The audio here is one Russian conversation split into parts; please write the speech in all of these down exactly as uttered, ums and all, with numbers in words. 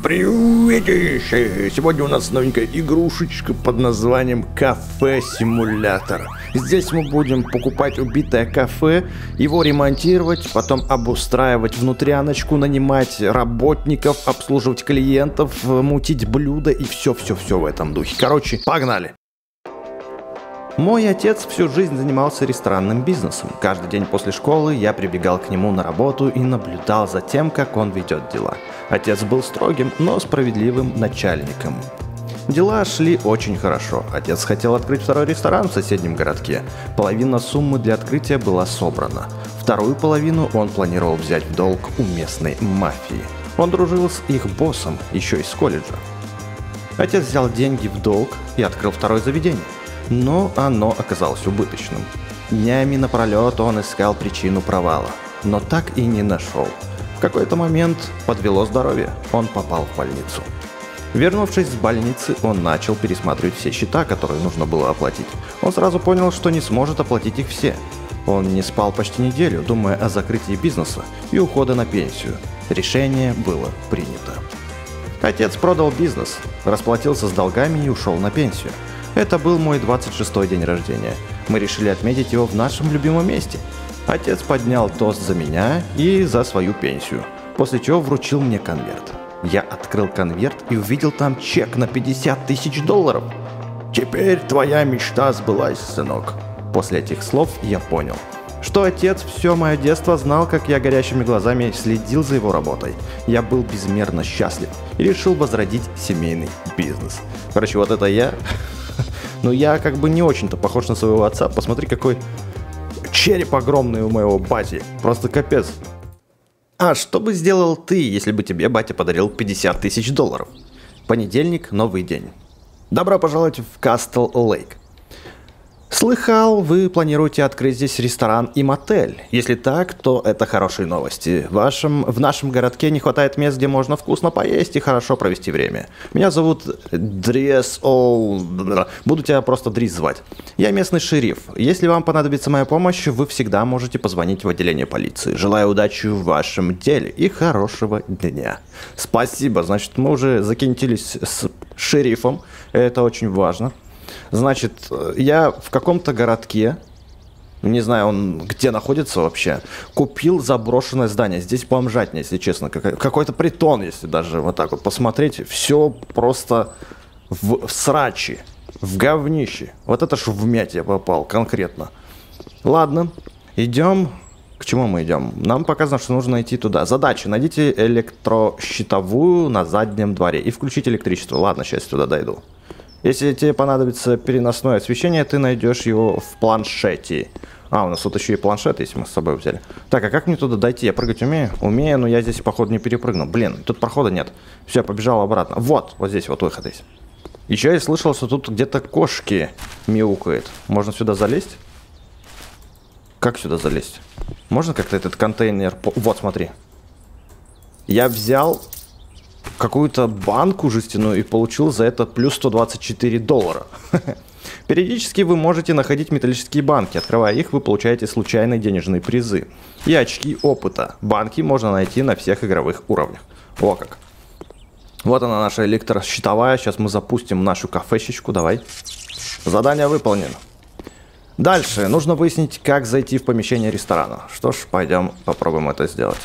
Приветище! Сегодня у нас новенькая игрушечка под названием Кафе-симулятор. Здесь мы будем покупать убитое кафе, его ремонтировать, потом обустраивать внутряночку, нанимать работников, обслуживать клиентов, мутить блюда и все-все-все в этом духе. Короче, погнали! Мой отец всю жизнь занимался ресторанным бизнесом. Каждый день после школы я прибегал к нему на работу и наблюдал за тем, как он ведет дела. Отец был строгим, но справедливым начальником. Дела шли очень хорошо. Отец хотел открыть второй ресторан в соседнем городке. Половина суммы для открытия была собрана. Вторую половину он планировал взять в долг у местной мафии. Он дружил с их боссом, еще из колледжа. Отец взял деньги в долг и открыл второе заведение. Но оно оказалось убыточным. Днями напролет он искал причину провала, но так и не нашел. В какой-то момент подвело здоровье, он попал в больницу. Вернувшись с больницы, он начал пересматривать все счета, которые нужно было оплатить. Он сразу понял, что не сможет оплатить их все. Он не спал почти неделю, думая о закрытии бизнеса и уходе на пенсию. Решение было принято. Отец продал бизнес, расплатился с долгами и ушел на пенсию. Это был мой двадцать шестой день рождения. Мы решили отметить его в нашем любимом месте. Отец поднял тост за меня и за свою пенсию, после чего вручил мне конверт. Я открыл конверт и увидел там чек на пятьдесят тысяч долларов. «Теперь твоя мечта сбылась, сынок». После этих слов я понял, что отец все мое детство знал, как я горящими глазами следил за его работой. Я был безмерно счастлив и решил возродить семейный бизнес. Короче, вот это я... Но я как бы не очень-то похож на своего отца. Посмотри, какой череп огромный у моего бати. Просто капец. А что бы сделал ты, если бы тебе батя подарил пятьдесят тысяч долларов? Понедельник, новый день. Добро пожаловать в Кастл Лейк. Слыхал, вы планируете открыть здесь ресторан и мотель. Если так, то это хорошие новости. В, вашем, в нашем городке не хватает мест, где можно вкусно поесть и хорошо провести время. Меня зовут Дрис О... Буду тебя просто Дрис звать. Я местный шериф. Если вам понадобится моя помощь, вы всегда можете позвонить в отделение полиции. Желаю удачи в вашем деле и хорошего дня. Спасибо. Значит, мы уже закинтились с шерифом. Это очень важно. Значит, я в каком-то городке, не знаю, он где находится вообще, купил заброшенное здание. Здесь бомжатня, если честно, какой-то притон, если даже вот так вот посмотреть. Все просто в, в срачи, в говнище. Вот это ж в мять я попал конкретно. Ладно, идем. К чему мы идем? Нам показано, что нужно идти туда. Задача: найдите электрощитовую на заднем дворе и включить электричество. Ладно, сейчас туда дойду. Если тебе понадобится переносное освещение, ты найдешь его в планшете. А, у нас тут еще и планшет, если мы с собой взяли. Так, а как мне туда дойти? Я прыгать умею? Умею, но я здесь, походу, не перепрыгну. Блин, тут прохода нет. Все, побежал обратно. Вот, вот здесь вот выход есть. Еще я слышал, что тут где-то кошки мяукают. Можно сюда залезть? Как сюда залезть? Можно как-то этот контейнер... Вот, смотри. Я взял... какую-то банку жестяную и получил за это плюс сто двадцать четыре доллара. Периодически вы можете находить металлические банки. Открывая их, вы получаете случайные денежные призы и очки опыта. Банки можно найти на всех игровых уровнях. О как. Вот она, наша электрощитовая. Сейчас мы запустим нашу кафешечку. Давай. Задание выполнено. Дальше нужно выяснить, как зайти в помещение ресторана. Что ж, пойдем попробуем это сделать.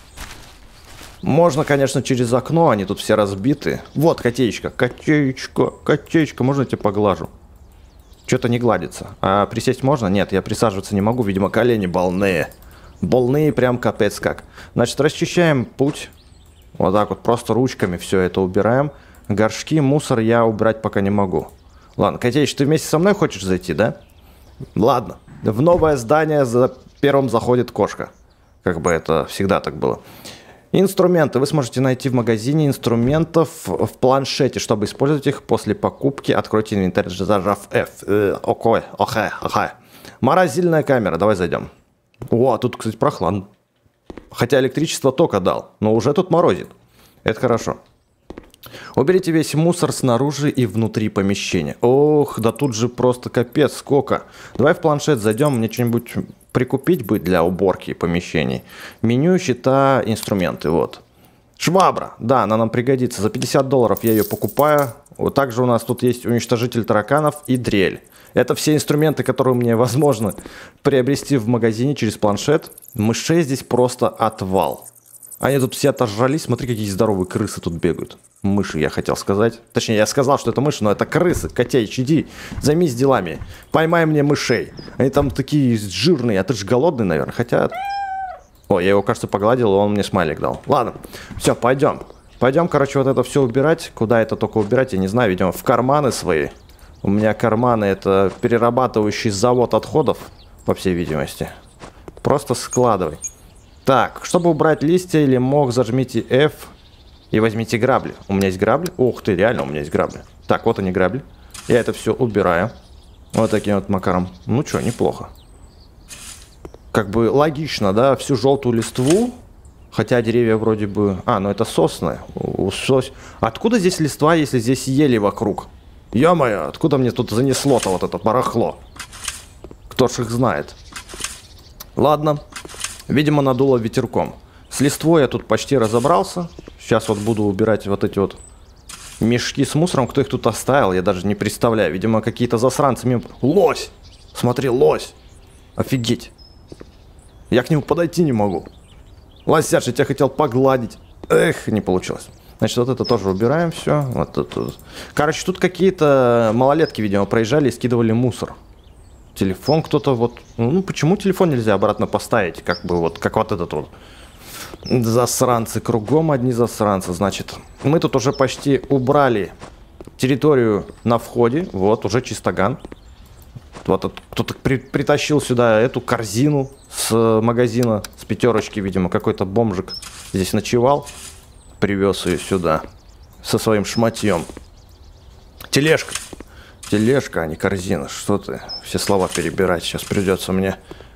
Можно, конечно, через окно, они тут все разбиты. Вот, котеечка, котеечка, котеечка, можно я тебя поглажу? Что-то не гладится. А присесть можно? Нет, я присаживаться не могу, видимо, колени больные. Больные прям капец как. Значит, расчищаем путь. Вот так вот, просто ручками все это убираем. Горшки, мусор я убрать пока не могу. Ладно, котеечка, ты вместе со мной хочешь зайти, да? Ладно. В новое здание за первым заходит кошка. Как бы это всегда так было. Инструменты. Вы сможете найти в магазине инструментов в планшете. Чтобы использовать их после покупки, откройте инвентарь, зажав F. Окей, окей, окей. Морозильная камера. Давай зайдем. О, тут, кстати, прохладно. Хотя электричество только дал, но уже тут морозит. Это хорошо. Уберите весь мусор снаружи и внутри помещения. Ох, да тут же просто капец сколько. Давай в планшет зайдем, мне что-нибудь прикупить бы для уборки помещений. Меню, счета, инструменты, вот. Швабра, да, она нам пригодится. За пятьдесят долларов я ее покупаю. Вот также у нас тут есть уничтожитель тараканов и дрель. Это все инструменты, которые мне возможно приобрести в магазине через планшет. Мышей здесь просто отвал. Они тут все отожрались. Смотри, какие здоровые крысы тут бегают. Мыши, я хотел сказать. Точнее, я сказал, что это мыши, но это крысы. Котяич, иди, займись делами. Поймай мне мышей. Они там такие жирные. А ты же голодный, наверное. Хотя... О, я его, кажется, погладил, и он мне смайлик дал. Ладно, все, пойдем. Пойдем, короче, вот это все убирать. Куда это только убирать, я не знаю. Видимо, в карманы свои. У меня карманы — это перерабатывающий завод отходов, по всей видимости. Просто складывай. Так, чтобы убрать листья или мох, зажмите F и возьмите грабли. У меня есть грабли? Ух ты, реально у меня есть грабли. Так, вот они грабли. Я это все убираю. Вот таким вот макаром. Ну что, неплохо. Как бы логично, да? Всю желтую листву. Хотя деревья вроде бы... А, ну это сосны. Сос... Откуда здесь листва, если здесь ели вокруг? Ё-моё, откуда мне тут занесло-то вот это барахло? Кто ж их знает? Ладно. Видимо, надуло ветерком. С листвой я тут почти разобрался. Сейчас вот буду убирать вот эти вот мешки с мусором. Кто их тут оставил, я даже не представляю. Видимо, какие-то засранцы мимо... Лось! Смотри, лось! Офигеть! Я к нему подойти не могу. Лосяш, я тебя хотел погладить. Эх, не получилось. Значит, вот это тоже убираем все. Вот это. Короче, тут какие-то малолетки, видимо, проезжали и скидывали мусор. Телефон кто-то вот... Ну, почему телефон нельзя обратно поставить? Как бы вот, как вот этот вот. Засранцы. Кругом одни засранцы. Значит, мы тут уже почти убрали территорию на входе. Вот, уже чистоган. Вот кто-то при, притащил сюда эту корзину с магазина, с пятерочки, видимо. Какой-то бомжик здесь ночевал. Привез ее сюда со своим шматьем. Тележка. Тележка, а не корзина. Что ты? Все слова перебирать. Сейчас придется мне.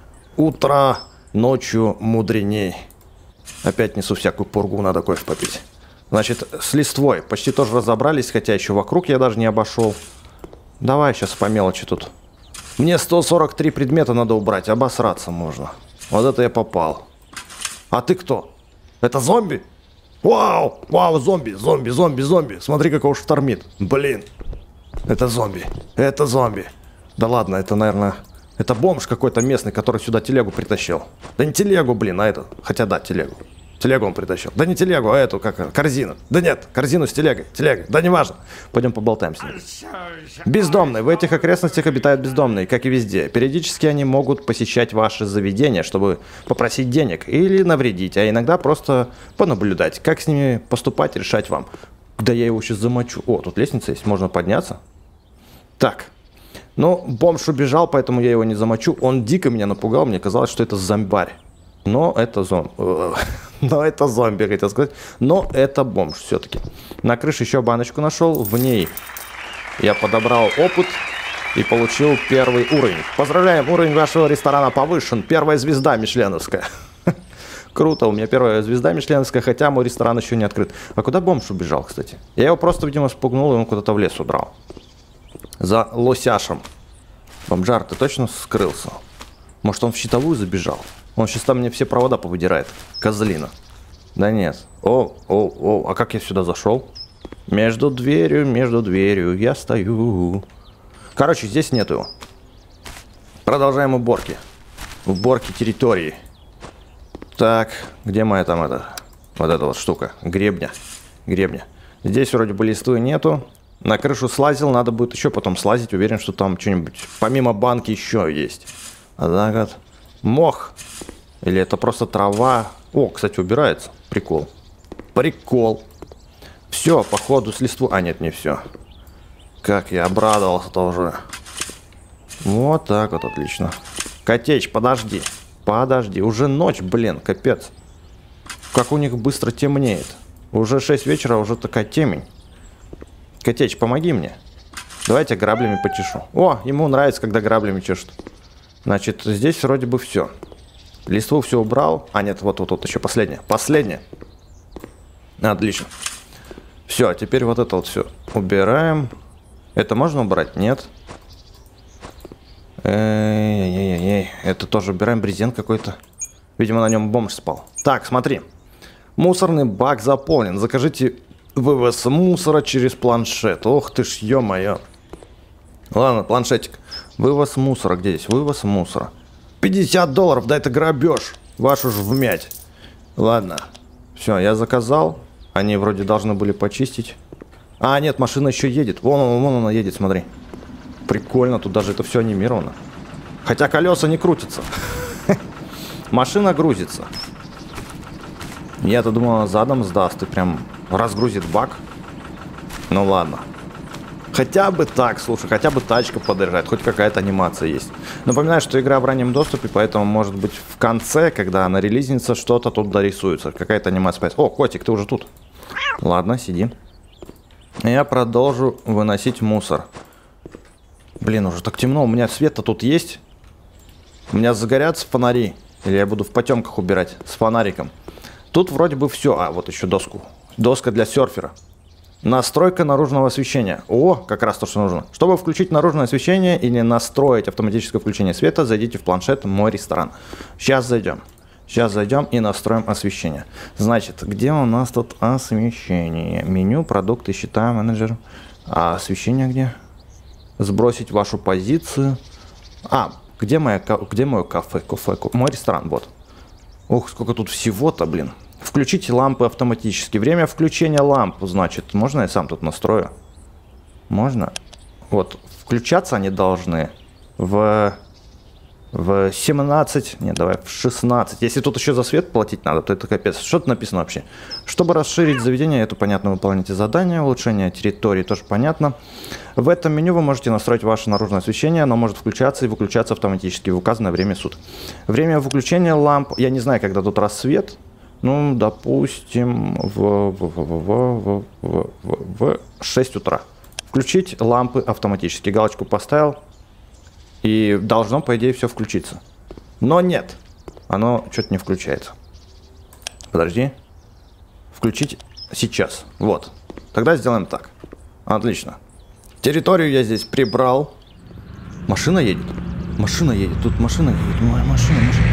Утро ночью мудреней. Опять несу всякую пургу, надо кофе попить. Значит, с листвой почти тоже разобрались, хотя еще вокруг я даже не обошел. Давай сейчас по мелочи тут. Мне сто сорок три предмета надо убрать, обосраться можно. Вот это я попал. А ты кто? Это зомби? Вау! Вау, зомби, зомби, зомби, зомби. Смотри, как его штормит. Блин. Это зомби. Это зомби. Да ладно, это, наверное... Это бомж какой-то местный, который сюда телегу притащил. Да не телегу, блин, а это... Хотя да, телегу. Телегу он притащил. Да не телегу, а эту, как корзину. Да нет, корзину с телегой. Телега. Да неважно. Пойдем поболтаем с ним. Бездомные. В этих окрестностях обитают бездомные, как и везде. Периодически они могут посещать ваши заведения, чтобы попросить денег или навредить, а иногда просто понаблюдать. Как с ними поступать, решать вам. Да я его сейчас замочу. О, тут лестница есть, можно подняться. Так. Ну, бомж убежал, поэтому я его не замочу. Он дико меня напугал, мне казалось, что это зомбарь. Но это зомби. Но это зомби, хотел сказать. Но это бомж все-таки. На крыше еще баночку нашел. В ней я подобрал опыт и получил первый уровень. Поздравляем, уровень вашего ресторана повышен. Первая звезда мишленовская. Круто, у меня первая звезда мишленовская, хотя мой ресторан еще не открыт. А куда бомж убежал, кстати? Я его просто, видимо, спугнул, и он куда-то в лес удрал. За лосяшем. Бомжар, ты точно скрылся? Может, он в щитовую забежал? Он сейчас там мне все провода повыдирает. Козлина. Да нет. О, о, о, а как я сюда зашел? Между дверью, между дверью я стою. Короче, здесь нету его. Продолжаем уборки. Уборки территории. Так, где моя там эта... Вот эта вот штука. Гребня. Гребня. Здесь вроде бы листвы нету. На крышу слазил, надо будет еще потом слазить. Уверен, что там что-нибудь помимо банки еще есть. А так вот. Мох. Или это просто трава. О, кстати, убирается. Прикол. Прикол. Все, походу с листву... А, нет, не все. Как я обрадовался тоже. Вот так вот, отлично. Котеч, подожди. Подожди. Уже ночь, блин, капец. Как у них быстро темнеет. Уже шесть вечера, уже такая темень. Котеч, помоги мне. Давайте граблями почешу. О, ему нравится, когда граблями чешут. Значит, здесь вроде бы все. Листву все убрал. А, нет, вот, вот, вот еще последнее. Последнее. Отлично. Все, теперь вот это вот все убираем. Это можно убрать? Нет. Эй-эй-эй-эй. Это тоже убираем. Брезент какой-то. Видимо, на нем бомж спал. Так, смотри. Мусорный бак заполнен. Закажите вывоз мусора через планшет. Ох ты ж, ё-моё. Ладно, планшетик. Вывоз мусора. Где здесь? Вывоз мусора. пятьдесят долларов, да это грабеж. Вашу ж вмять. Ладно. Все, я заказал. Они вроде должны были почистить. А, нет, машина еще едет. Вон она, вон она едет, смотри. Прикольно, тут даже это все анимировано. Хотя колеса не крутятся. Машина грузится. Я-то думал, она задом сдаст и прям разгрузит бак. Ну ладно. Хотя бы так, слушай, хотя бы тачка подъезжает, хоть какая-то анимация есть. Напоминаю, что игра в раннем доступе, поэтому, может быть, в конце, когда она релизнится, что-то тут дорисуется. Какая-то анимация. О, котик, ты уже тут. Ладно, сиди. Я продолжу выносить мусор. Блин, уже так темно. У меня свет-то тут есть. У меня загорятся фонари. Или я буду в потемках убирать с фонариком. Тут вроде бы все. А, вот еще доску. Доска для серфера. Настройка наружного освещения. О, как раз то, что нужно. Чтобы включить наружное освещение или настроить автоматическое включение света, зайдите в планшет «Мой ресторан». Сейчас зайдем. Сейчас зайдем и настроим освещение. Значит, где у нас тут освещение? Меню, продукты, счета, менеджер. А освещение где? Сбросить вашу позицию. А, где, моя, где мое кафе? Кафе? Мой ресторан, вот. Ух, сколько тут всего-то, блин. Включите лампы автоматически. Время включения ламп, значит, можно я сам тут настрою? Можно? Вот, включаться они должны в, в семнадцать, не, давай, в шестнадцать. Если тут еще за свет платить надо, то это капец. Что тут написано вообще? Чтобы расширить заведение, это понятно, выполните задания, улучшение территории тоже понятно. В этом меню вы можете настроить ваше наружное освещение, оно может включаться и выключаться автоматически в указанное время суток. Время выключения ламп, я не знаю, когда тут рассвет. Ну, допустим, в, в, в, в, в, в, в шесть утра. Включить лампы автоматически. Галочку поставил. И должно, по идее, все включиться. Но нет. Оно что-то не включается. Подожди. Включить сейчас. Вот. Тогда сделаем так. Отлично. Территорию я здесь прибрал. Машина едет. Машина едет. Тут машина едет. Моя машина, машина.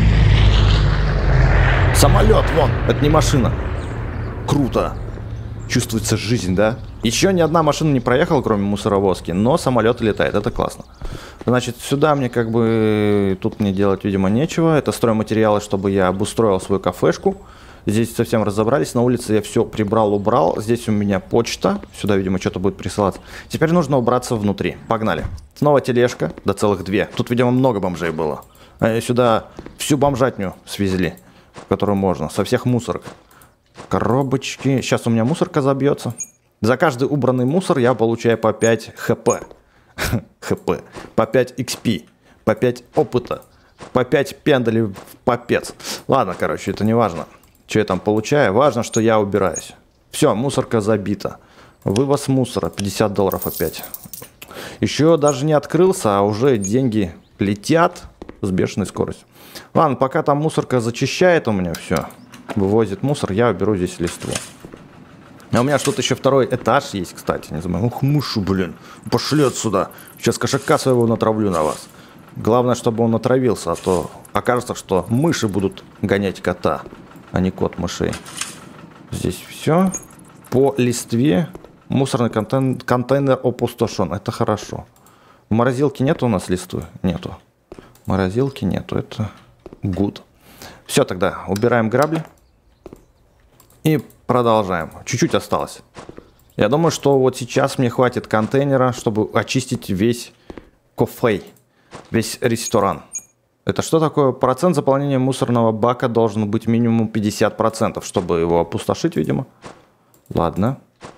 Самолет, вон, это не машина. Круто. Чувствуется жизнь, да? Еще ни одна машина не проехала, кроме мусоровозки, но самолет летает, это классно. Значит, сюда мне как бы, тут мне делать, видимо, нечего. Это стройматериалы, чтобы я обустроил свою кафешку. Здесь совсем разобрались, на улице я все прибрал, убрал. Здесь у меня почта, сюда, видимо, что-то будет присылаться. Теперь нужно убраться внутри, погнали. Снова тележка, да целых две. Тут, видимо, много бомжей было. А сюда всю бомжатню свезли, которую можно, со всех мусорок. Коробочки. Сейчас у меня мусорка забьется. За каждый убранный мусор я получаю по пять хп. хп. По пять икс пи. По пять опыта. По пять пендалей в попец. Ладно, короче, это не важно, что я там получаю. Важно, что я убираюсь. Все, мусорка забита. Вывоз мусора. пятьдесят долларов опять. Еще даже не открылся, а уже деньги летят с бешеной скоростью. Ладно, пока там мусорка зачищает у меня все, вывозит мусор, я уберу здесь листву. А у меня что-то еще второй этаж есть, кстати, не знаю. Ух, мушу, блин, пошли отсюда. Сейчас кошака своего натравлю на вас. Главное, чтобы он натравился, а то окажется, что мыши будут гонять кота, а не кот мышей. Здесь все. По листве мусорный контейнер, контейнер опустошен, это хорошо. В морозилке нету у нас листвы? Нету. Морозилки нету, это good. Все, тогда убираем грабли и продолжаем. Чуть-чуть осталось. Я думаю, что вот сейчас мне хватит контейнера, чтобы очистить весь кафе, весь ресторан. Это что такое? Процент заполнения мусорного бака должен быть минимум пятьдесят процентов, чтобы его опустошить, видимо. Ладно.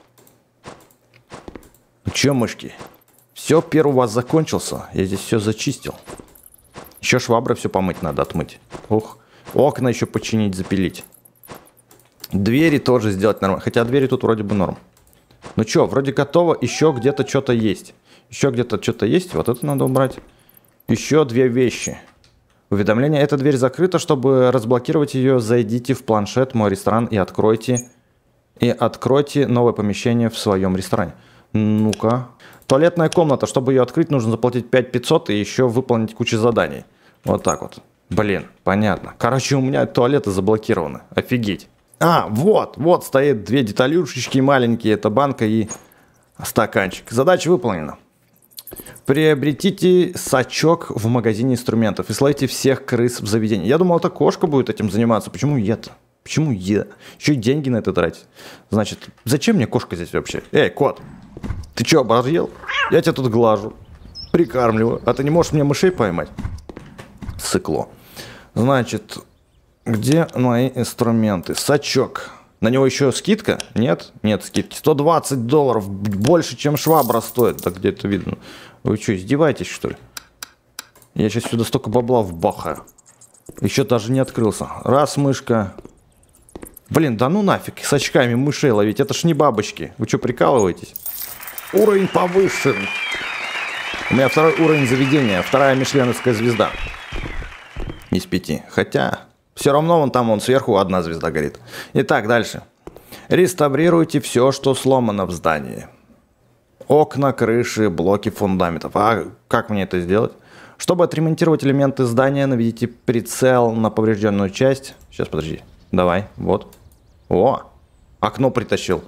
Ну че, мышки? Все, первый у вас закончился. Я здесь все зачистил. Еще шваброй все помыть надо, отмыть. Ух. Окна еще починить, запилить. Двери тоже сделать нормально. Хотя двери тут вроде бы норм. Ну что, вроде готово. Еще где-то что-то есть. Еще где-то что-то есть. Вот это надо убрать. Еще две вещи. Уведомление. Эта дверь закрыта. Чтобы разблокировать ее, зайдите в планшет «Мой ресторан» и откройте. И откройте новое помещение в своем ресторане. Ну-ка. Туалетная комната. Чтобы ее открыть, нужно заплатить пять тысяч пятьсот и еще выполнить кучу заданий. Вот так вот. Блин, понятно. Короче, у меня туалеты заблокированы. Офигеть. А, вот, вот стоит две деталюшечки маленькие. Это банка и стаканчик. Задача выполнена. Приобретите сачок в магазине инструментов и словите всех крыс в заведении. Я думал, это кошка будет этим заниматься. Почему я-то? Почему я? Еще и деньги на это тратить. Значит, зачем мне кошка здесь вообще? Эй, кот, ты что, оборзел? Я тебя тут глажу, прикармливаю. А ты не можешь мне мышей поймать? Сыкло. Значит, где мои инструменты? Сачок. На него еще скидка? Нет? Нет скидки. сто двадцать долларов. Больше, чем швабра стоит. Так где-то видно. Вы что, издеваетесь, что ли? Я сейчас сюда столько бабла вбахаю. Еще даже не открылся. Раз, мышка. Блин, да ну нафиг с очками мышей ловить. Это ж не бабочки. Вы что, прикалываетесь? Уровень повышен. У меня второй уровень заведения. Вторая мишленовская звезда. Из пяти. Хотя... Все равно вон там, вон сверху одна звезда горит. Итак, дальше. Реставрируйте все, что сломано в здании. Окна, крыши, блоки фундаментов. А как мне это сделать? Чтобы отремонтировать элементы здания, наведите прицел на поврежденную часть. Сейчас, подожди. Давай, вот. О, окно притащил.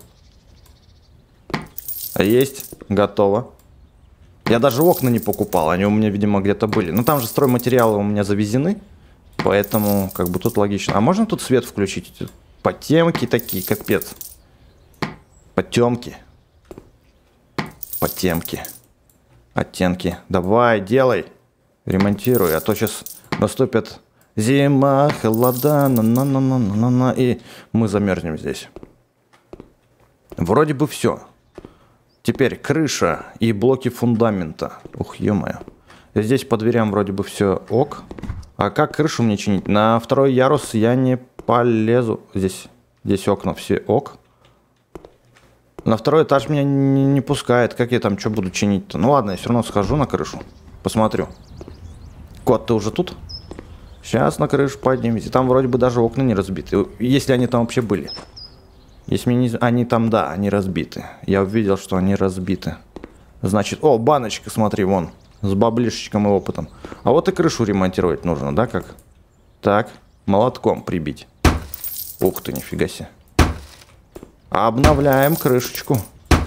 Есть, готово. Я даже окна не покупал, они у меня, видимо, где-то были. Но там же стройматериалы у меня завезены. Поэтому, как бы тут логично. А можно тут свет включить? Потемки такие, капец. Потемки. Потемки. Оттенки. Давай, делай. Ремонтируй, а то сейчас наступит зима, холода, на-на-на-на-на-на, и мы замерзнем здесь. Вроде бы все. Теперь крыша и блоки фундамента. Ух, ё-моё. Здесь по дверям вроде бы все ок. А как крышу мне чинить? На второй ярус я не полезу. Здесь, здесь окна все ок. На второй этаж меня не, не пускает. Как я там что буду чинить-то? Ну ладно, я все равно схожу на крышу. Посмотрю. Кот, ты уже тут? Сейчас на крышу поднимемся. Там вроде бы даже окна не разбиты. Если они там вообще были. Если не... они там, да, они разбиты. Я увидел, что они разбиты. Значит, о, баночка, смотри, вон. С баблишечком и опытом. А вот и крышу ремонтировать нужно, да, как? Так, молотком прибить. Ух ты, нифига себе. Обновляем крышечку.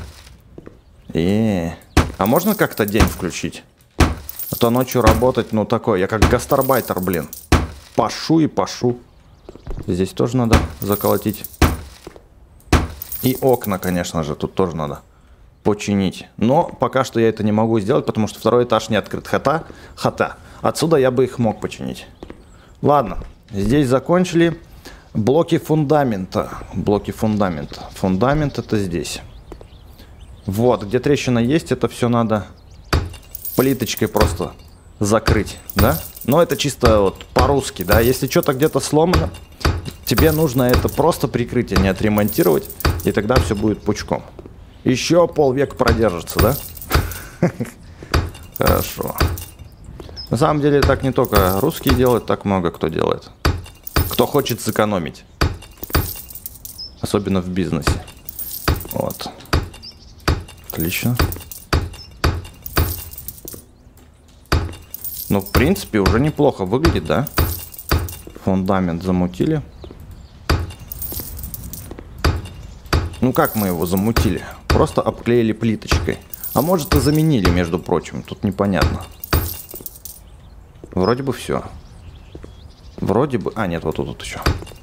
И, а можно как-то день включить? А то ночью работать, ну такое, я как гастарбайтер, блин. Пашу и пашу. Здесь тоже надо заколотить. И окна, конечно же, тут тоже надо починить. Но пока что я это не могу сделать, потому что второй этаж не открыт. Хата, хата. Отсюда я бы их мог починить. Ладно, здесь закончили. Блоки фундамента. Блоки фундамента. Фундамент это здесь. Вот, где трещина есть, это все надо плиточкой просто закрыть, да? Но это чисто вот по-русски, да? Если что-то где-то сломано, тебе нужно это просто прикрыть, а не отремонтировать, и тогда все будет пучком. Еще полвека продержится, да? Хорошо. На самом деле так не только русские делают, так много кто делает. Кто хочет сэкономить. Особенно в бизнесе. Вот. Отлично. Ну, в принципе, уже неплохо выглядит, да? Фундамент замутили. Ну, как мы его замутили? Просто обклеили плиточкой. А может и заменили, между прочим. Тут непонятно. Вроде бы все. Вроде бы... А, нет, вот тут вот еще.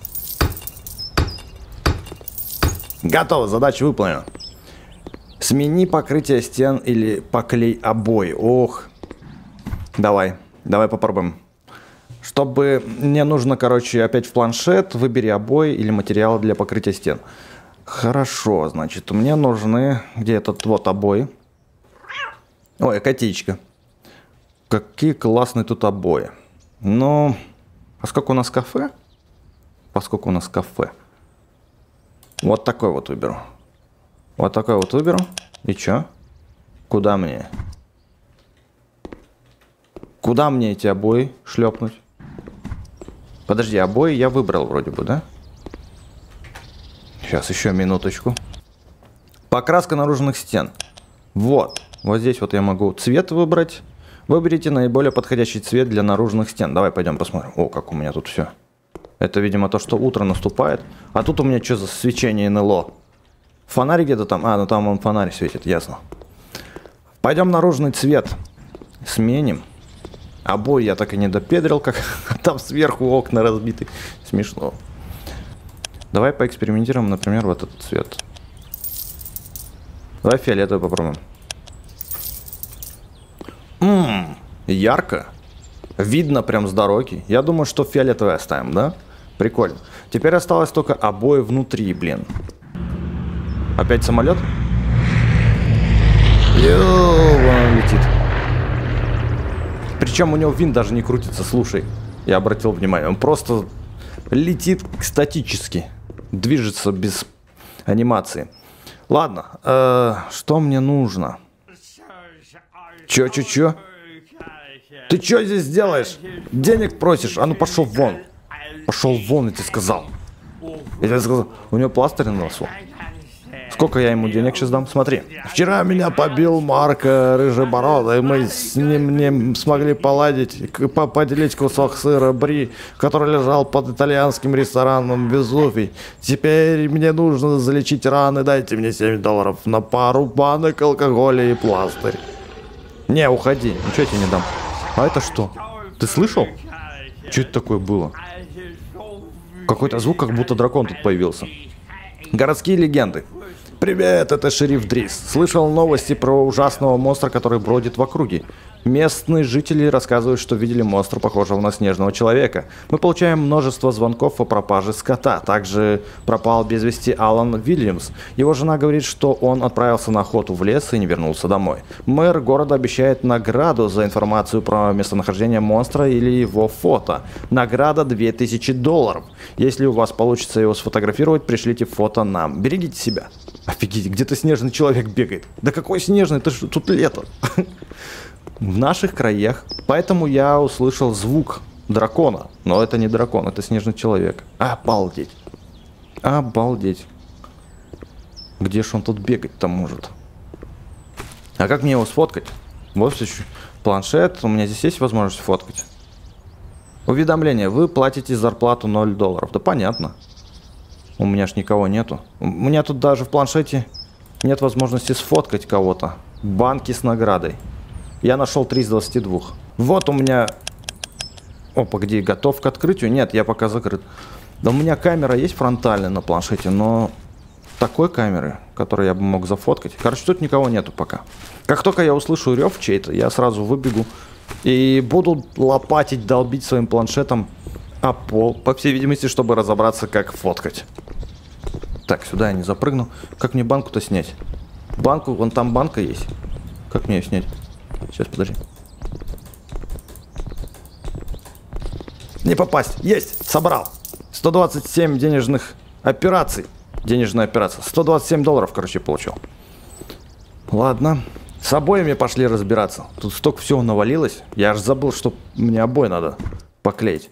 Готово, задача выполнена. Смени покрытие стен или поклей обои. Ох. Давай, давай попробуем. Чтобы... Мне нужно, короче, опять в планшет. Выбери обои или материалы для покрытия стен. Хорошо, значит, мне нужны... Где этот вот обои? Ой, котичка. Какие классные тут обои. Ну, поскольку у нас кафе... Поскольку у нас кафе... Вот такой вот выберу. Вот такой вот выберу. И чё? Куда мне? Куда мне эти обои шлепнуть? Подожди, обои я выбрал вроде бы, да? Сейчас, еще минуточку. Покраска наружных стен. Вот. Вот здесь вот я могу цвет выбрать. Выберите наиболее подходящий цвет для наружных стен. Давай пойдем посмотрим. О, как у меня тут все Это, видимо, то, что утро наступает. А тут у меня что за свечение эн эл о? Фонарь где-то там? А, ну там он фонарь светит, ясно. Пойдем наружный цвет сменим. Обои я так и не допедрил, как там сверху окна разбиты. Смешно. Давай поэкспериментируем, например, вот этот цвет. Давай фиолетовый попробуем. Ммм, ярко. Видно прям с дороги. Я думаю, что фиолетовый оставим, да? Прикольно. Теперь осталось только обои внутри, блин. Опять самолет? Йоу, он летит. Причем у него винт даже не крутится, слушай. Я обратил внимание, он просто летит статически. Движется без анимации. Ладно, э, что мне нужно? Чё, чё, чё? Ты чё здесь делаешь? Денег просишь? А ну пошел вон. Пошел вон, я тебе сказал. Я тебе сказал, у него пластырь на носу. Сколько я ему денег сейчас дам? Смотри. Вчера меня побил Марко Рыжебородый, и мы с ним не смогли поладить, поделить кусок сыра бри, который лежал под итальянским рестораном Везувий. Теперь мне нужно залечить раны, дайте мне семь долларов на пару банок алкоголя и пластырь. Не, уходи, ничего я тебе не дам. А это что? Ты слышал? Что это такое было? Какой-то звук, как будто дракон тут появился. Городские легенды. Привет, это шериф Дрис. Слышал новости про ужасного монстра, который бродит в округе. Местные жители рассказывают, что видели монстра, похожего на снежного человека. Мы получаем множество звонков о пропаже скота. Также пропал без вести Алан Уильямс. Его жена говорит, что он отправился на охоту в лес и не вернулся домой. Мэр города обещает награду за информацию про местонахождение монстра или его фото. Награда две тысячи долларов. Если у вас получится его сфотографировать, пришлите фото нам. Берегите себя. Офигеть, где-то снежный человек бегает. Да какой снежный? Это ж тут лето. В наших краях. Поэтому я услышал звук дракона. Но это не дракон, это снежный человек. Обалдеть. Обалдеть. Где ж он тут бегать-то может? А как мне его сфоткать? Вот планшет. У меня здесь есть возможность фоткать. Уведомление. Вы платите зарплату ноль долларов. Да понятно. У меня ж никого нету. У меня тут даже в планшете нет возможности сфоткать кого-то. Банки с наградой. Я нашел три из двадцати двух. Вот у меня... О, погоди, готов к открытию? Нет, я пока закрыт. Да у меня камера есть фронтальная на планшете, но такой камеры, которую я бы мог зафоткать. Короче, тут никого нету пока. Как только я услышу рев чей-то, я сразу выбегу и буду лопатить, долбить своим планшетом о пол. По всей видимости, чтобы разобраться, как фоткать. Так, сюда я не запрыгну. Как мне банку-то снять? Банку, вон там банка есть. Как мне ее снять? Сейчас, подожди. Не попасть. Есть. Собрал. сто двадцать семь денежных операций. Денежная операция. сто двадцать семь долларов, короче, получил. Ладно. С обоями пошли разбираться. Тут столько всего навалилось. Я аж забыл, что мне обои надо поклеить.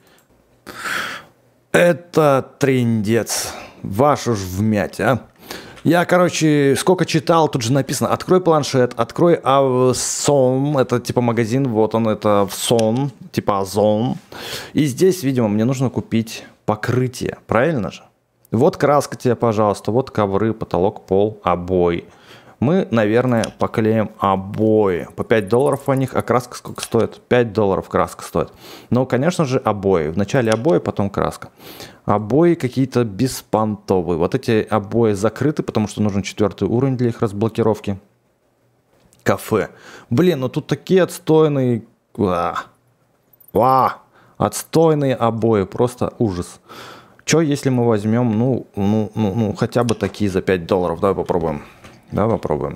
Это трындец. Вашу ж вмять, а. Я, короче, сколько читал, тут же написано: открой планшет, открой Озон, это типа магазин, вот он, это Сон, типа Озон. И здесь, видимо, мне нужно купить покрытие, правильно же? Вот краска тебе, пожалуйста, вот ковры, потолок, пол, обои. Мы, наверное, поклеим обои. По пять долларов у них, а краска сколько стоит? пять долларов краска стоит. Но, конечно же, обои. Вначале обои, потом краска. Обои какие-то беспонтовые. Вот эти обои закрыты, потому что нужен четвертый уровень для их разблокировки. Кафе. Блин, ну тут такие отстойные... Ва! Ва! Отстойные обои. Просто ужас. Что, если мы возьмем, ну, ну, ну, ну, хотя бы такие за пять долларов? Давай попробуем. Давай попробуем.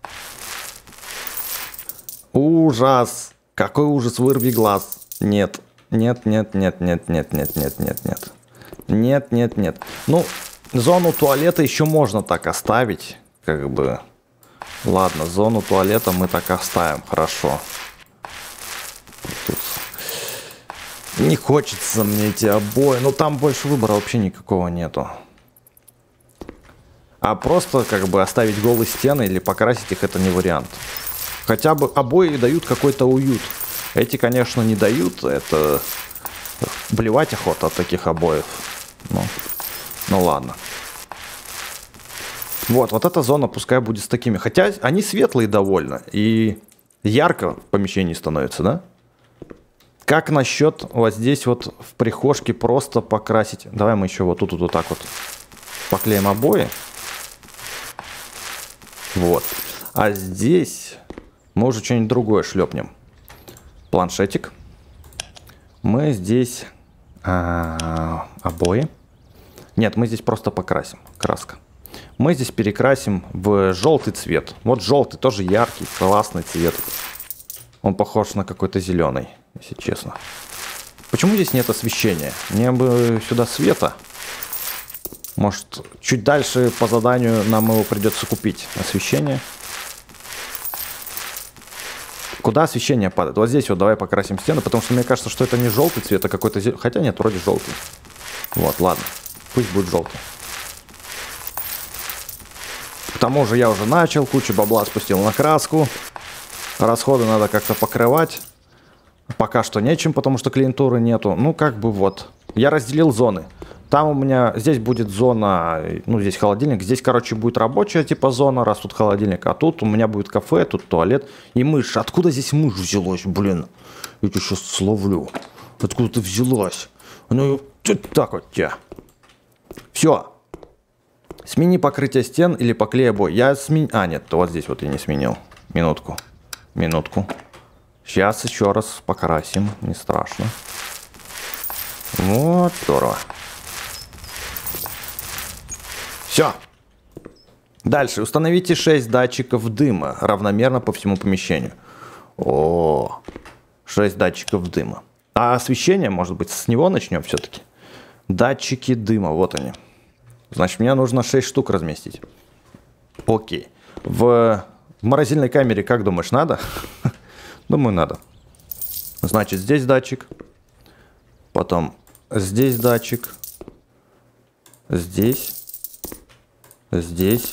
Ужас! Какой ужас, вырви глаз. Нет. Нет, нет, нет, нет, нет, нет, нет, нет, нет. Нет, нет, нет. Ну, зону туалета еще можно так оставить. Как бы. Ладно, зону туалета мы так оставим. Хорошо. Тут не хочется мне эти обои. Ну, там больше выбора вообще никакого нету. А просто как бы оставить голые стены или покрасить их — это не вариант. Хотя бы обои дают какой-то уют. Эти, конечно, не дают. Это Блевать охота от таких обоев. Ну, ну ладно. Вот, вот эта зона пускай будет с такими. Хотя они светлые довольно. И ярко в помещении становится, да? Как насчет вот здесь вот в прихожке просто покрасить? Давай мы еще вот тут вот, вот так вот поклеим обои. Вот. А здесь мы уже что-нибудь другое шлепнем. Планшетик. Мы здесь а, обои. Нет, мы здесь просто покрасим. Краска. Мы здесь перекрасим в желтый цвет. Вот желтый, тоже яркий, классный цвет. Он похож на какой-то зеленый, если честно. Почему здесь нет освещения? Мне бы сюда света. Может, чуть дальше по заданию нам его придется купить. Освещение. Куда освещение падает? Вот здесь вот давай покрасим стены, потому что мне кажется, что это не желтый цвет, а какой-то зеленый. Хотя нет, вроде желтый. Вот, ладно. Пусть будет желтый. К тому же я уже начал, кучу бабла спустил на краску. Расходы надо как-то покрывать. Пока что нечем, потому что клиентуры нету. Ну, как бы вот. Я разделил зоны. Там у меня, здесь будет зона, ну, здесь холодильник. Здесь, короче, будет рабочая типа зона, раз тут холодильник. А тут у меня будет кафе, тут туалет и мышь. Откуда здесь мышь взялась, блин? Я тебя сейчас словлю. Откуда ты взялась? Ну, так вот тебя. Все. Смени покрытие стен или поклей обои. Я сменил... А, нет, вот здесь вот я не сменил. Минутку. Минутку. Сейчас еще раз покрасим. Не страшно. Вот, здорово. Все. Дальше. Установите шесть датчиков дыма равномерно по всему помещению. О, шесть датчиков дыма. А освещение, может быть, с него начнем все-таки? Датчики дыма, вот они. Значит, мне нужно шесть штук разместить. Окей. В морозильной камере, как думаешь, надо? Думаю, надо. Значит, здесь датчик. Потом здесь датчик. Здесь. Здесь.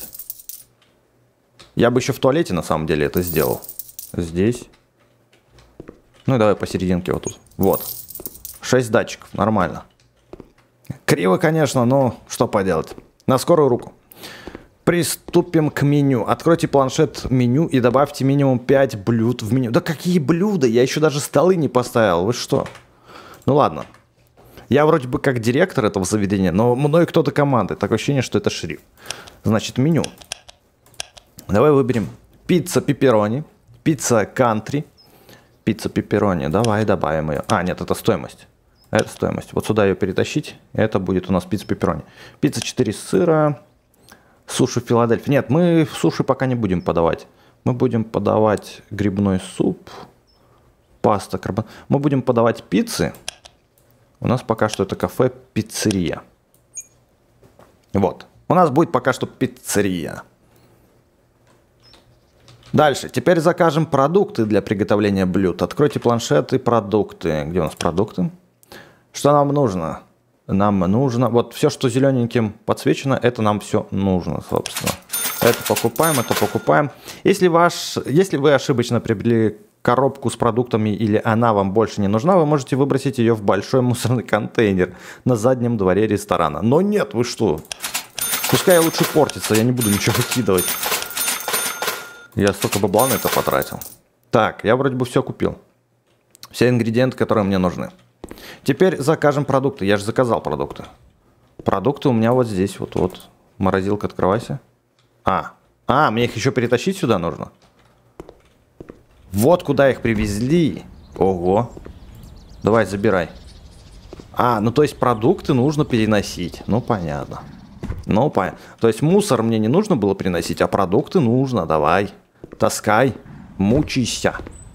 Я бы еще в туалете, на самом деле, это сделал. Здесь. Ну и давай посерединке вот тут. Вот. шесть датчиков. Нормально. Криво, конечно, но что поделать. На скорую руку. Приступим к меню. Откройте планшет меню и добавьте минимум пять блюд в меню. Да какие блюда? Я еще даже столы не поставил. Вы что? Ну ладно. Я вроде бы как директор этого заведения, но мной кто-то командует. Такое ощущение, что это шериф. Значит, меню. Давай выберем пицца пепперони, пицца кантри, пицца пепперони. Давай добавим ее. А, нет, это стоимость. Это стоимость. Вот сюда ее перетащить. Это будет у нас пицца пепперони. Пицца четыре сыра. Суши Филадельфия. Нет, мы в суши пока не будем подавать. Мы будем подавать грибной суп. Паста, карбон. Мы будем подавать пиццы. У нас пока что это кафе пиццерия. Вот. У нас будет пока что пиццерия. Дальше. Теперь закажем продукты для приготовления блюд. Откройте планшет и продукты. Где у нас продукты? Что нам нужно? Нам нужно... Вот все, что зелененьким подсвечено, это нам все нужно, собственно. Это покупаем, это покупаем. Если, ваш, если вы ошибочно приобрели коробку с продуктами или она вам больше не нужна, вы можете выбросить ее в большой мусорный контейнер на заднем дворе ресторана. Но нет, вы что? Пускай лучше портится, я не буду ничего выкидывать. Я столько бабла на это потратил. Так, я вроде бы все купил. Все ингредиенты, которые мне нужны. Теперь закажем продукты. Я же заказал продукты. Продукты у меня вот здесь. Вот, вот. Морозилка, открывайся. А, а, мне их еще перетащить сюда нужно? Вот куда их привезли. Ого. Давай, забирай. А, ну то есть продукты нужно переносить. Ну, понятно. Ну, понятно. То есть мусор мне не нужно было приносить, а продукты нужно. Давай. Таскай. Мучайся.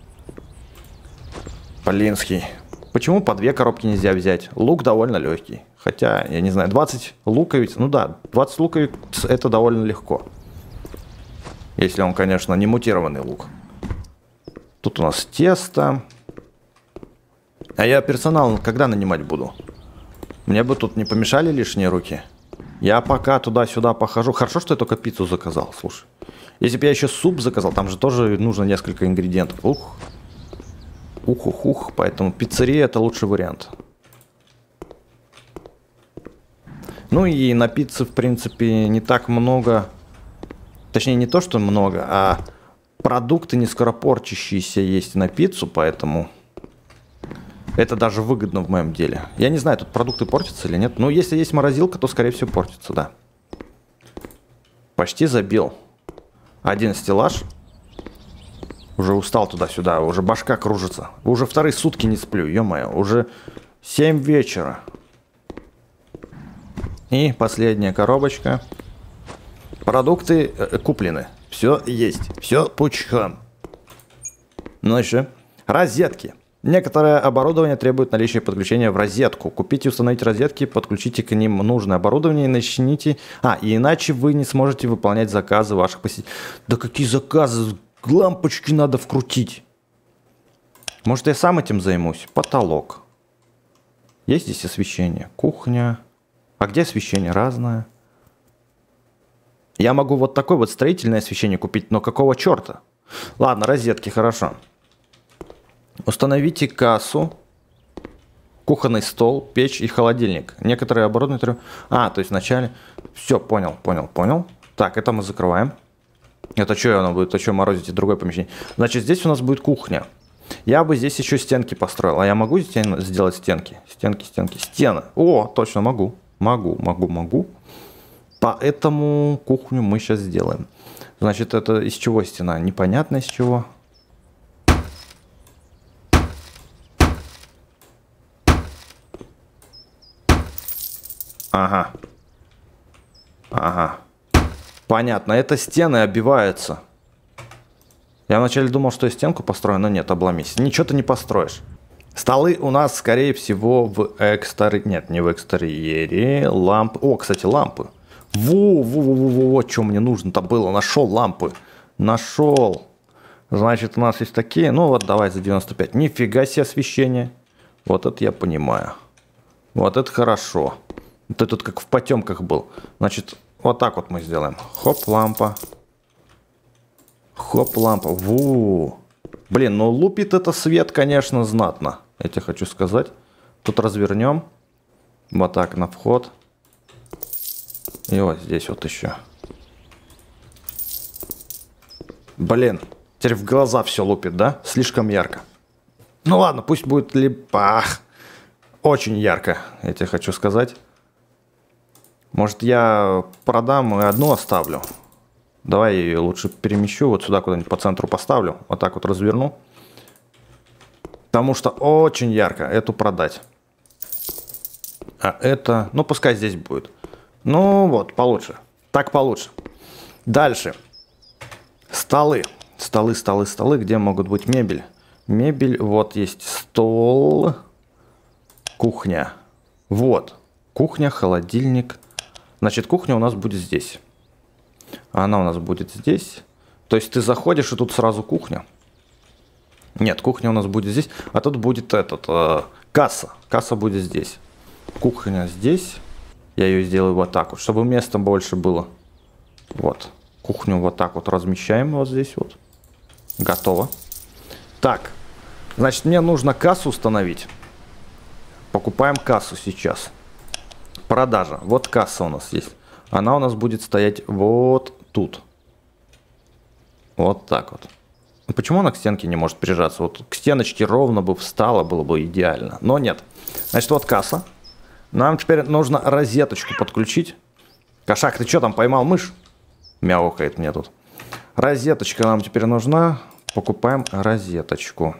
Полинский. Почему по две коробки нельзя взять? Лук довольно легкий. Хотя, я не знаю, двадцать луковиц. Ну да, двадцать луковиц это довольно легко. Если он, конечно, не мутированный лук. Тут у нас тесто. А я персонал когда нанимать буду? Мне бы тут не помешали лишние руки. Я пока туда-сюда похожу. Хорошо, что я только пиццу заказал, слушай. Если бы я еще суп заказал, там же тоже нужно несколько ингредиентов. Ух. Ух-ух-ух. Поэтому пиццерия это лучший вариант. Ну и напиться, в принципе, не так много. Точнее, не то, что много, а продукты не скоропорчащиеся есть на пиццу, поэтому это даже выгодно в моем деле. Я не знаю, тут продукты портятся или нет. Но если есть морозилка, то, скорее всего, портится, да. Почти забил. Один стеллаж. Уже устал туда-сюда, уже башка кружится. Уже вторые сутки не сплю, ё-моё. Уже семь вечера. И последняя коробочка. Продукты э, куплены. Все есть. Все пучком. Ну еще. Розетки. Некоторое оборудование требует наличия подключения в розетку. Купите и установите розетки, подключите к ним нужное оборудование и начните... А, и иначе вы не сможете выполнять заказы ваших посетителей. Да какие заказы? Лампочки надо вкрутить. Может, я сам этим займусь? Потолок. Есть здесь освещение? Кухня. А где освещение? Разное. Я могу вот такое вот строительное освещение купить, но какого черта? Ладно, розетки, хорошо. Установите кассу, кухонный стол, печь и холодильник. Некоторые оборудование... А, то есть вначале... Все, понял, понял, понял. Так, это мы закрываем. Это что оно будет? А что морозить и другое помещение? Значит, здесь у нас будет кухня. Я бы здесь еще стенки построил. А я могу здесь сделать стенки? Стенки, стенки, стены. О, точно могу. Могу, могу, могу. Поэтому кухню мы сейчас сделаем. Значит, это из чего стена? Непонятно из чего. Ага. Ага. Понятно. Это стены обиваются. Я вначале думал, что я стенку построю, но нет, обломись. Ничего ты не построишь. Столы у нас, скорее всего, в экстерьере. Нет, не в экстерьере. Лампы. О, кстати, лампы. Во, во, во, во, во, во, что мне нужно-то было. Нашел лампы. Нашел. Значит, у нас есть такие. Ну вот, давай за девяносто пять. Нифига себе освещение. Вот это я понимаю. Вот это хорошо. Ты тут как в потемках был. Значит, вот так вот мы сделаем. Хоп, лампа. Хоп, лампа. Ву. Блин, ну лупит это свет, конечно, знатно. Я тебе хочу сказать. Тут развернем. Вот так на вход. И вот здесь вот еще. Блин, теперь в глаза все лупит, да? Слишком ярко. Ну ладно, пусть будет либо... Ах, очень ярко, я тебе хочу сказать. Может, я продам и одну оставлю. Давай я ее лучше перемещу вот сюда куда-нибудь по центру поставлю. Вот так вот разверну. Потому что очень ярко. Эту продать. А это... Ну, пускай здесь будет. Ну, вот, получше. Так получше. Дальше. Столы. Столы, столы, столы. Где могут быть мебель? Мебель. Вот есть стол. Кухня. Вот. Кухня, холодильник. Значит, кухня у нас будет здесь. Она у нас будет здесь. То есть ты заходишь, и тут сразу кухня. Нет, кухня у нас будет здесь. А тут будет этот, э, касса. Касса будет здесь. Кухня здесь. Я ее сделаю вот так вот, чтобы места больше было. Вот. Кухню вот так вот размещаем вот здесь вот. Готово. Так. Значит, мне нужно кассу установить. Покупаем кассу сейчас. Продажа. Вот касса у нас есть. Она у нас будет стоять вот тут. Вот так вот. Почему она к стенке не может прижаться? Вот к стеночке ровно бы встала, было бы идеально. Но нет. Значит, вот касса. Нам теперь нужно розеточку подключить. Кошак, ты что там, поймал мышь? Мяукает мне тут. Розеточка нам теперь нужна. Покупаем розеточку.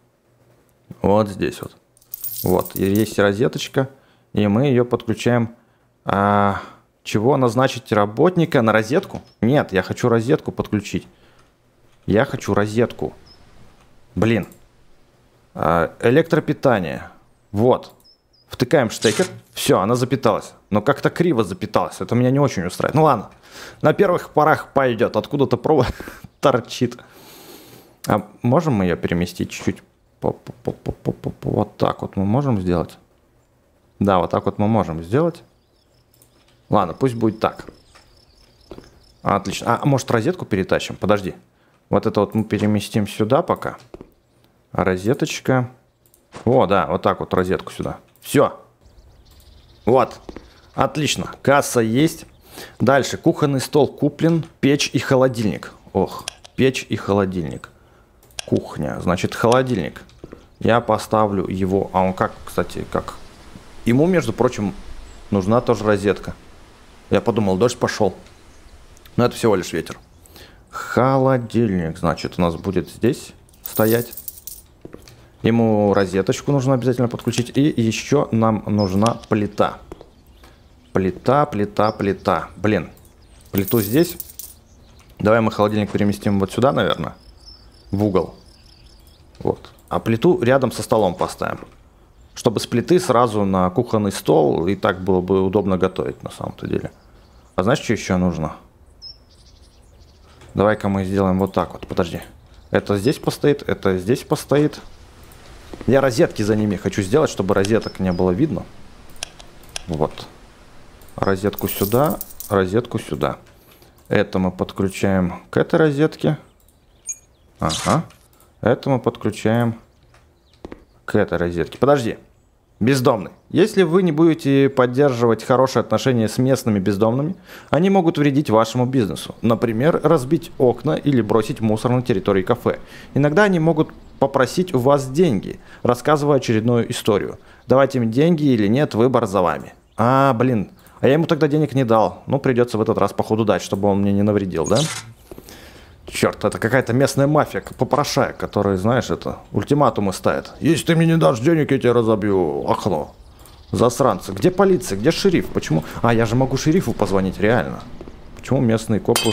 Вот здесь вот. Вот, есть розеточка. И мы ее подключаем. А, чего? Назначить работника на розетку? Нет, я хочу розетку подключить. Я хочу розетку. Блин. А, электропитание. Вот. Втыкаем штекер. Все, она запиталась. Но как-то криво запиталась. Это меня не очень устраивает. Ну ладно. На первых порах пойдет. Откуда-то провод торчит. А можем мы ее переместить чуть-чуть? Вот так вот мы можем сделать. Да, вот так вот мы можем сделать. Ладно, пусть будет так. Отлично. А может розетку перетащим? Подожди. Вот это вот мы переместим сюда пока. Розеточка. О, да, вот так вот розетку сюда. Все. Вот. Отлично, касса есть. Дальше, кухонный стол куплен, печь и холодильник. Ох, печь и холодильник. Кухня, значит, холодильник. Я поставлю его, а он как, кстати, как? Ему, между прочим, нужна тоже розетка. Я подумал, дождь пошел. Но это всего лишь ветер. Холодильник, значит, у нас будет здесь стоять. Ему розеточку нужно обязательно подключить. И еще нам нужна плита. Плита, плита, плита. Блин, плиту здесь. Давай мы холодильник переместим вот сюда, наверное. В угол. Вот. А плиту рядом со столом поставим. Чтобы с плиты сразу на кухонный стол. И так было бы удобно готовить на самом-то деле. А знаешь, что еще нужно? Давай-ка мы сделаем вот так вот. Подожди. Это здесь постоит, это здесь постоит. Я розетки за ними хочу сделать, чтобы розеток не было видно. Вот. Розетку сюда, розетку сюда. Это мы подключаем к этой розетке. Ага. Это мы подключаем к этой розетке. Подожди. Бездомный. Если вы не будете поддерживать хорошие отношения с местными бездомными, они могут вредить вашему бизнесу. Например, разбить окна или бросить мусор на территории кафе. Иногда они могут попросить у вас деньги, рассказывая очередную историю. Давать им деньги или нет, выбор за вами. А, блин, а я ему тогда денег не дал. Ну, придется в этот раз, походу, дать, чтобы он мне не навредил, да? Черт, это какая-то местная мафия, попрошая, которая, знаешь, это, ультиматумы ставит. Если ты мне не дашь денег, я тебе разобью окно. Засранцы. Где полиция? Где шериф? Почему? А, я же могу шерифу позвонить, реально. Почему местные копы...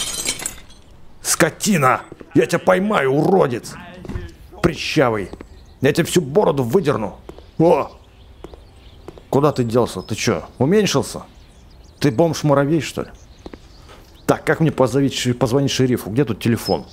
Скотина! Я тебя поймаю, уродец! Прищавый! Я тебе всю бороду выдерну! О! Куда ты делся? Ты что, уменьшился? Ты бомж-муравей, что ли? Так, как мне позовить, позвонить шерифу? Где тут телефон?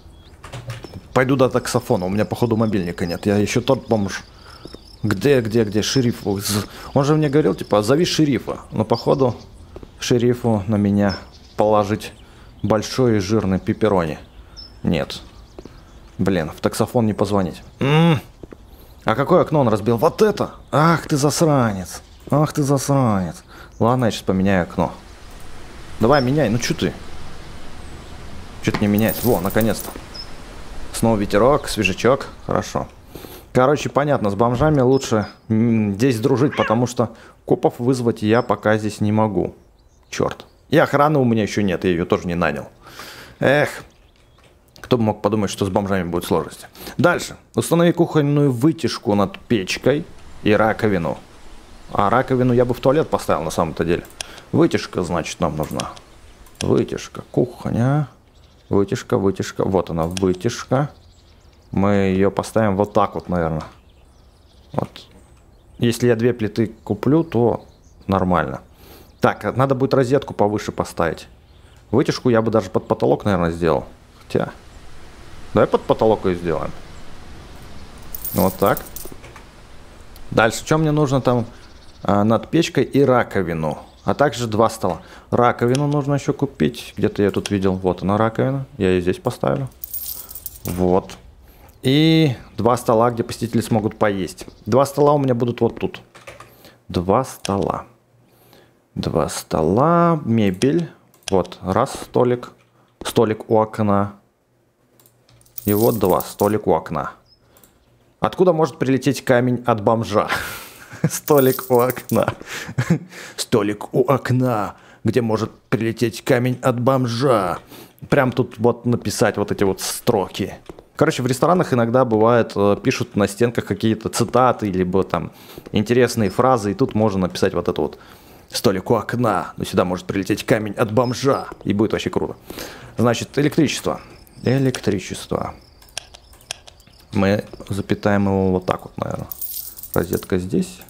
Пойду до таксофона. У меня, походу, мобильника нет. Я еще тот бомж. Где, где, где шериф? Он же мне говорил, типа, зови шерифа. Но, походу, шерифу на меня положить большой и жирный пепперони. Нет. Блин, в таксофон не позвонить. М-м. А какое окно он разбил? Вот это! Ах ты засранец! Ах ты засранец! Ладно, я сейчас поменяю окно. Давай, меняй. Ну, что ты? Что-то не меняется. Во, наконец-то. Снова ветерок, свежачок. Хорошо. Короче, понятно, с бомжами лучше здесь дружить, потому что копов вызвать я пока здесь не могу. Черт. И охраны у меня еще нет, я ее тоже не нанял. Эх. Кто бы мог подумать, что с бомжами будет сложности. Дальше. Установи кухонную вытяжку над печкой и раковину. А раковину я бы в туалет поставил на самом-то деле. Вытяжка, значит, нам нужна. Вытяжка, кухня. Вытяжка, вытяжка. Вот она, вытяжка. Мы ее поставим вот так вот, наверное. Вот. Если я две плиты куплю, то нормально. Так, надо будет розетку повыше поставить. Вытяжку я бы даже под потолок, наверное, сделал. Хотя... Давай под потолок ее сделаем. Вот так. Дальше, что мне нужно там а, над печкой и раковину. А также два стола. Раковину нужно еще купить. Где-то я тут видел. Вот она раковина. Я ее здесь поставлю. Вот. И два стола, где посетители смогут поесть. Два стола у меня будут вот тут. Два стола. Два стола. Мебель. Вот. Раз столик. Столик у окна. И вот два. Столик у окна. Откуда может прилететь камень от бомжа? Столик у окна. Столик у окна, где может прилететь камень от бомжа. Прям тут вот написать вот эти вот строки. Короче, в ресторанах иногда бывает, пишут на стенках какие-то цитаты, либо там интересные фразы, и тут можно написать вот это вот. Столик у окна, но сюда может прилететь камень от бомжа. И будет вообще круто. Значит, электричество. Электричество. Мы запитаем его вот так вот, наверное. Розетка здесь.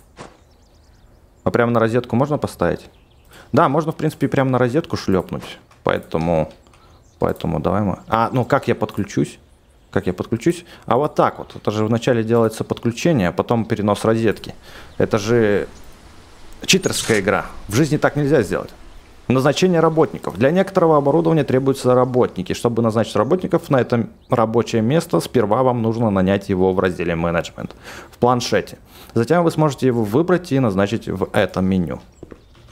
А прямо на розетку можно поставить? Да, можно, в принципе, прямо на розетку шлепнуть. Поэтому, поэтому давай мы... А, ну как я подключусь? Как я подключусь? А вот так вот. Это же вначале делается подключение, а потом перенос розетки. Это же читерская игра. В жизни так нельзя сделать. Назначение работников. Для некоторого оборудования требуются работники. Чтобы назначить работников на это рабочее место, сперва вам нужно нанять его в разделе «Менеджмент» в планшете. Затем вы сможете его выбрать и назначить в этом меню.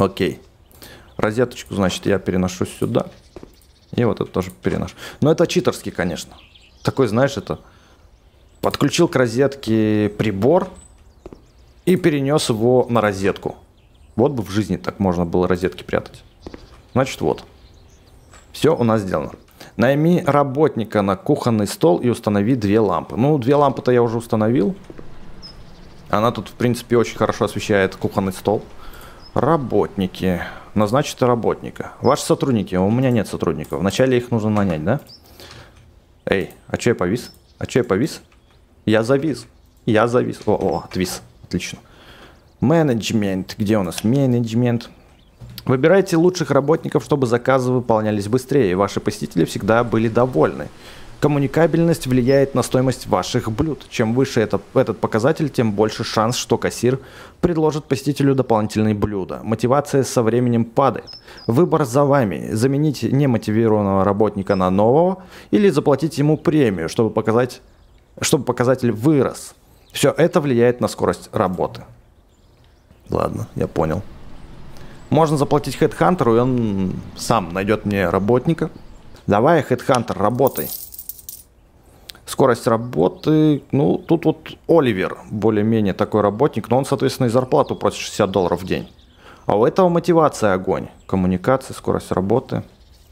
Окей. Розеточку, значит, я переношу сюда. И вот это тоже переношу. Но это читерский, конечно. Такой, знаешь, это... Подключил к розетке прибор и перенес его на розетку. Вот бы в жизни так можно было розетки прятать. Значит, вот. Все у нас сделано. Найми работника на кухонный стол и установи две лампы. Ну, две лампы-то я уже установил. Она тут, в принципе, очень хорошо освещает кухонный стол. Работники. Назначьте работника. Ваши сотрудники. У меня нет сотрудников. Вначале их нужно нанять, да? Эй, а че я повис? А че я повис? Я завис. Я завис. О, о, отвис. Отлично. Менеджмент. Где у нас менеджмент? Выбирайте лучших работников, чтобы заказы выполнялись быстрее, и ваши посетители всегда были довольны. Коммуникабельность влияет на стоимость ваших блюд. Чем выше это, этот показатель, тем больше шанс, что кассир предложит посетителю дополнительные блюда. Мотивация со временем падает. Выбор за вами. Заменить немотивированного работника на нового или заплатить ему премию, чтобы, показать, чтобы показатель вырос. Все это влияет на скорость работы. Ладно, я понял. Можно заплатить хедхантеру, и он сам найдет мне работника. Давай, хедхантер, работай. Скорость работы, ну, тут вот Оливер, более-менее такой работник, но он, соответственно, и зарплату просит шестьдесят долларов в день. А у этого мотивация огонь. Коммуникация, скорость работы.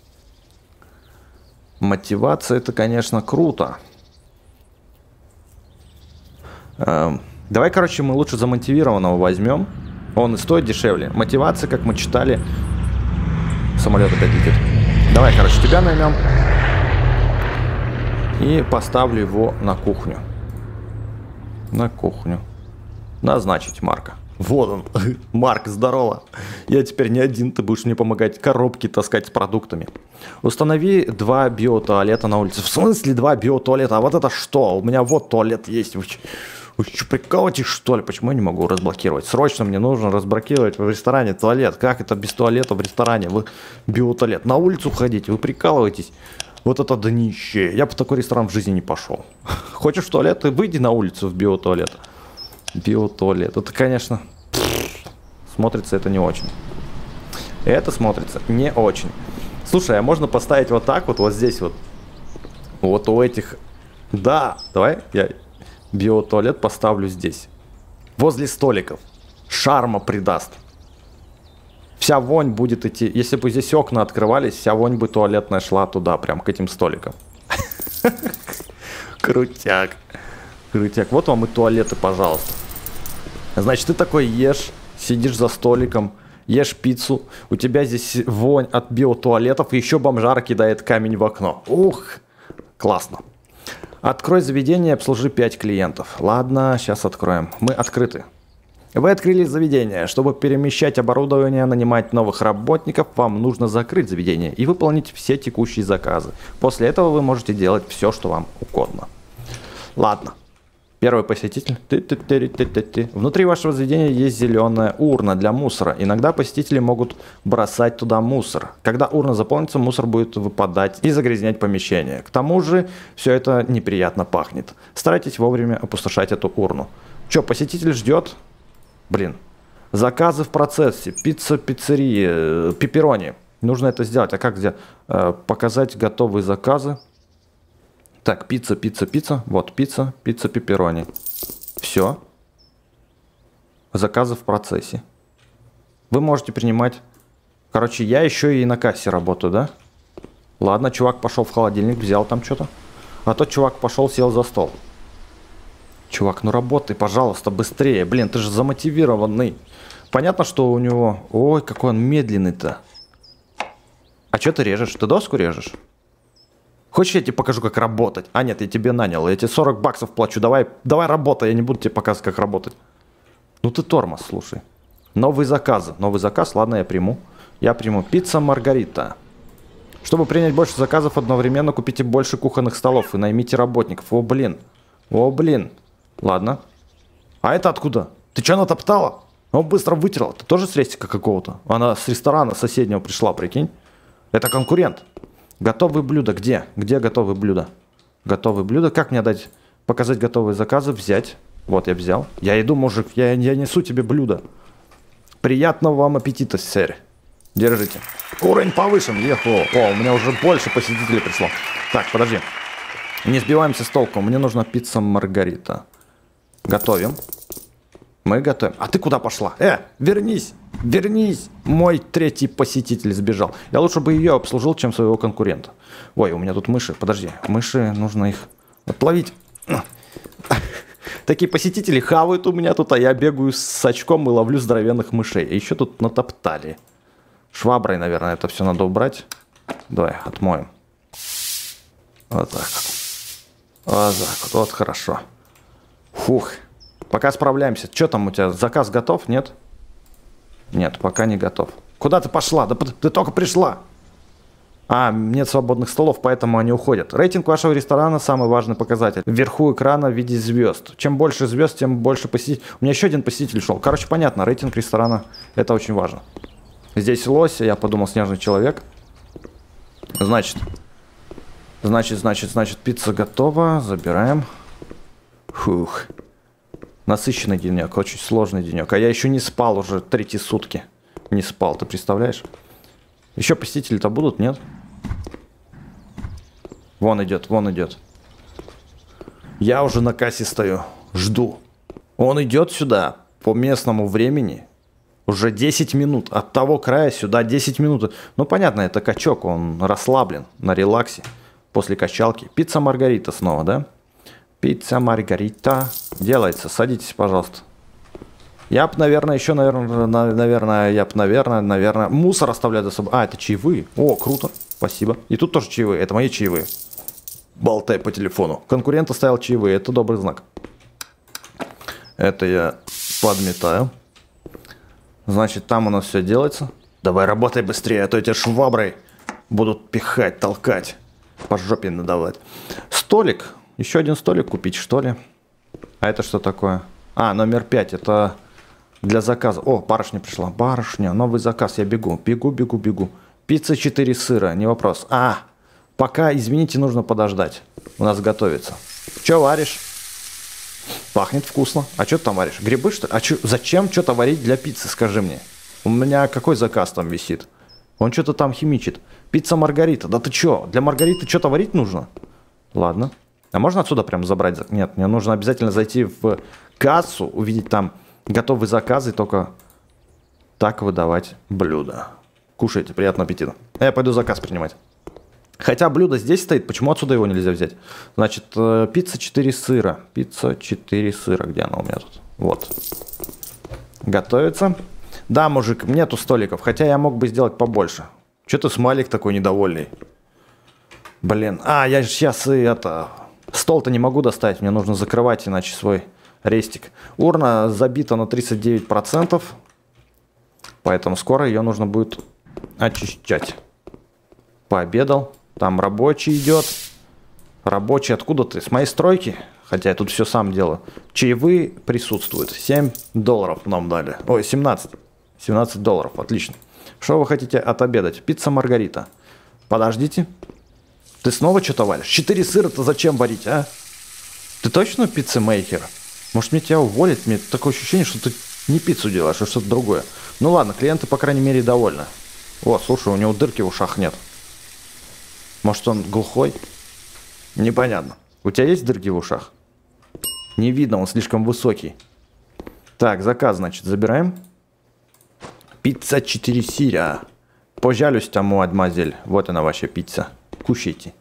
Мотивация, это, конечно, круто. Эм, давай, короче, мы лучше замотивированного возьмем. Он и стоит дешевле. Мотивация, как мы читали. Самолет опять летит. Давай, короче, тебя наймем. И поставлю его на кухню. На кухню. Назначить Марка. Вот он. Марк, здорово. Я теперь не один, ты будешь мне помогать коробки таскать с продуктами. Установи два биотуалета на улице. В смысле два биотуалета? А вот это что? У меня вот туалет есть. Вы, вы что, прикалываетесь, что ли? Почему я не могу разблокировать? Срочно мне нужно разблокировать в ресторане туалет. Как это без туалета в ресторане? Вы биотуалет. На улицу ходите, вы прикалываетесь. Вот это днище. Я бы в такой ресторан в жизни не пошел. Хочешь в туалет? Выйди на улицу в биотуалет. Биотуалет. Это, конечно, смотрится это не очень. Это смотрится не очень. Слушай, а можно поставить вот так вот, вот здесь вот. Вот у этих... Да, давай я биотуалет поставлю здесь. Возле столиков. Шарма придаст. Вся вонь будет идти... Если бы здесь окна открывались, вся вонь бы туалетная шла туда, прям к этим столикам. Крутяк. Крутяк. Вот вам и туалеты, пожалуйста. Значит, ты такой ешь, сидишь за столиком, ешь пиццу. У тебя здесь вонь от биотуалетов, и еще бомжар кидает камень в окно. Ух, классно. Открой заведение, обслужи пять клиентов. Ладно, сейчас откроем. Мы открыты. Вы открыли заведение. Чтобы перемещать оборудование, нанимать новых работников, вам нужно закрыть заведение и выполнить все текущие заказы. После этого вы можете делать все, что вам угодно. Ладно. Первый посетитель. Ты-ты-ты-ты-ты-ты. Внутри вашего заведения есть зеленая урна для мусора. Иногда посетители могут бросать туда мусор. Когда урна заполнится, мусор будет выпадать и загрязнять помещение. К тому же, все это неприятно пахнет. Старайтесь вовремя опустошать эту урну. Че, посетитель ждет? Блин. Заказы в процессе. Пицца, пиццерия, пепперони. Нужно это сделать. А как где? Э, показать готовые заказы. Так, пицца, пицца, пицца. Вот, пицца, пицца, пепперони. Все. Заказы в процессе. Вы можете принимать... Короче, я еще и на кассе работаю, да? Ладно, чувак пошел в холодильник, взял там что-то. А тот чувак пошел, сел за стол. Чувак, ну работай, пожалуйста, быстрее. Блин, ты же замотивированный. Понятно, что у него... Ой, какой он медленный-то. А что ты режешь? Ты доску режешь? Хочешь, я тебе покажу, как работать? А нет, я тебе нанял. Я тебе сорок баксов плачу. Давай, давай работай, я не буду тебе показывать, как работать. Ну ты тормоз, слушай. Новые заказы. Новый заказ, ладно, я приму. Я приму. Пицца Маргарита. Чтобы принять больше заказов одновременно, купите больше кухонных столов и наймите работников. О, блин. О, блин. Ладно. А это откуда? Ты что натоптала? Он быстро вытерла. Ты тоже с рестика какого-то? Она с ресторана соседнего пришла, прикинь. Это конкурент. Готовые блюда. Где? Где готовые блюда? Готовые блюда. Как мне дать? Показать готовые заказы. Взять. Вот я взял. Я иду, мужик. Я, я несу тебе блюдо. Приятного вам аппетита, сэр. Держите. Уровень повышен. Еху. О, у меня уже больше посетителей пришло. Так, подожди. Не сбиваемся с толку. Мне нужна пицца Маргарита. Готовим. Мы готовим. А ты куда пошла? Э, вернись. Вернись. Мой третий посетитель сбежал. Я лучше бы ее обслужил, чем своего конкурента. Ой, у меня тут мыши. Подожди. Мыши, нужно их отловить. Такие посетители хавают у меня тут, а я бегаю с очком и ловлю здоровенных мышей. И еще тут натоптали. Шваброй, наверное, это все надо убрать. Давай, отмоем. Вот так вот. Вот так вот, вот хорошо. Фух. Пока справляемся. Что там у тебя? Заказ готов? Нет? Нет, пока не готов. Куда ты пошла? Да ты только пришла. А, нет свободных столов, поэтому они уходят. Рейтинг вашего ресторана самый важный показатель. Вверху экрана в виде звезд. Чем больше звезд, тем больше посетителей. У меня еще один посетитель шел. Короче, понятно, рейтинг ресторана это очень важно. Здесь лось, я подумал, снежный человек. Значит, значит, значит, значит, пицца готова. Забираем. Фух. Насыщенный денек, очень сложный денек. А я еще не спал уже третьи сутки. Не спал, ты представляешь? Еще посетители-то будут, нет? Вон идет, вон идет. Я уже на кассе стою, жду. Он идет сюда по местному времени. Уже десять минут. От того края сюда десять минут. Ну, понятно, это качок, он расслаблен, на релаксе. После качалки. Пицца Маргарита снова, да? Пицца Маргарита. Делается. Садитесь, пожалуйста. Я б, наверное, еще, наверное, наверное, я б, наверное, наверное, мусор оставляю за собой. А, это чаевые. О, круто. Спасибо. И тут тоже чаевые. Это мои чаевые. Болтай по телефону. Конкурент оставил чаевые. Это добрый знак. Это я подметаю. Значит, там у нас все делается. Давай, работай быстрее, а то эти шваброй будут пихать, толкать. По жопе надавать. Столик. Еще один столик купить, что ли? А это что такое? А, номер пять. Это для заказа. О, барышня пришла. Барышня, новый заказ. Я бегу, бегу, бегу, бегу. Пицца четыре сыра, не вопрос. А, пока, извините, нужно подождать. У нас готовится. Че варишь? Пахнет вкусно. А что ты там варишь? Грибы, что ли? А чё, зачем что-то варить для пиццы, скажи мне? У меня какой заказ там висит? Он что-то там химичит. Пицца Маргарита. Да ты что? Для Маргариты что-то варить нужно? Ладно. А можно отсюда прям забрать? Нет, мне нужно обязательно зайти в кассу, увидеть там готовые заказы, только так выдавать блюдо. Кушайте, приятного аппетита. Я пойду заказ принимать. Хотя блюдо здесь стоит, почему отсюда его нельзя взять? Значит, пицца четыре сыра. Пицца четыре сыра. Где она у меня тут? Вот. Готовится. Да, мужик, нету столиков, хотя я мог бы сделать побольше. Че ты смайлик такой недовольный? Блин, а, я сейчас и это... Стол-то не могу достать, мне нужно закрывать, иначе свой рестик. Урна забита на тридцать девять процентов, поэтому скоро ее нужно будет очищать. Пообедал, там рабочий идет. Рабочий откуда ты? С моей стройки? Хотя я тут все сам делаю. Чаевые присутствуют. семь долларов нам дали. Ой, семнадцать. семнадцать долларов, отлично. Что вы хотите отобедать? Пицца Маргарита. Подождите. Ты снова что-то варишь? Четыре сыра-то зачем варить, а? Ты точно пиццемейкер? Может, мне тебя уволить? Мне такое ощущение, что ты не пиццу делаешь, а что-то другое. Ну ладно, клиенты, по крайней мере, довольны. О, слушай, у него дырки в ушах нет. Может, он глухой? Непонятно. У тебя есть дырки в ушах? Не видно, он слишком высокий. Так, заказ, значит, забираем. Пицца четыре сыра. Пожалуйста, тому, мадемуазель. Вот она, ваша пицца. Кушайте.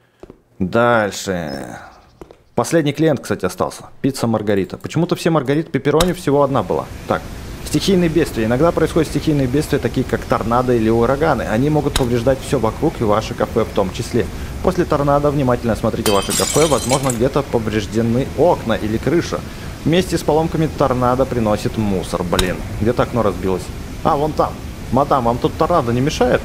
Дальше. Последний клиент, кстати, остался. Пицца Маргарита. Почему-то все Маргариты пепперони всего одна была. Так. Стихийные бедствия. Иногда происходят стихийные бедствия, такие как торнадо или ураганы. Они могут повреждать все вокруг и ваше кафе в том числе. После торнадо внимательно осмотрите ваше кафе. Возможно, где-то повреждены окна или крыша. Вместе с поломками торнадо приносит мусор. Блин, где-то окно разбилось. А, вон там. Мадам, вам тут торнадо не мешает?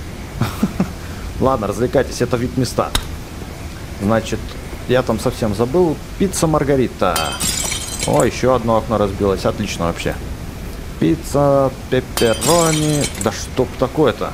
Ладно, развлекайтесь, это вид места. Значит, я там совсем забыл. Пицца Маргарита. О, еще одно окно разбилось. Отлично вообще. Пицца, пепперони. Да что такое-то?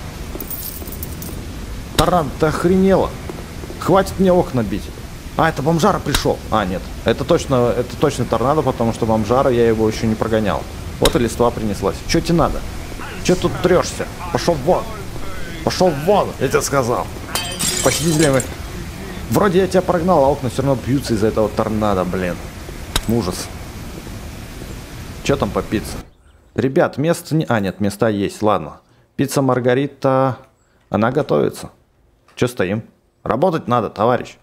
Торнадо, ты охренела? Хватит мне окна бить. А, это бомжара пришел. А, нет. Это точно, это точно торнадо, потому что бомжара, я его еще не прогонял. Вот и листва принеслась. Че тебе надо? Че тут трешься? Пошел вон. Пошел вон, я тебе сказал. Посетители, вроде я тебя прогнал, а окна все равно бьются из-за этого торнадо, блин. Ужас. Че там по пицце? Ребят, место не... А, нет, места есть, ладно. Пицца Маргарита, она готовится. Че стоим? Работать надо, товарищ.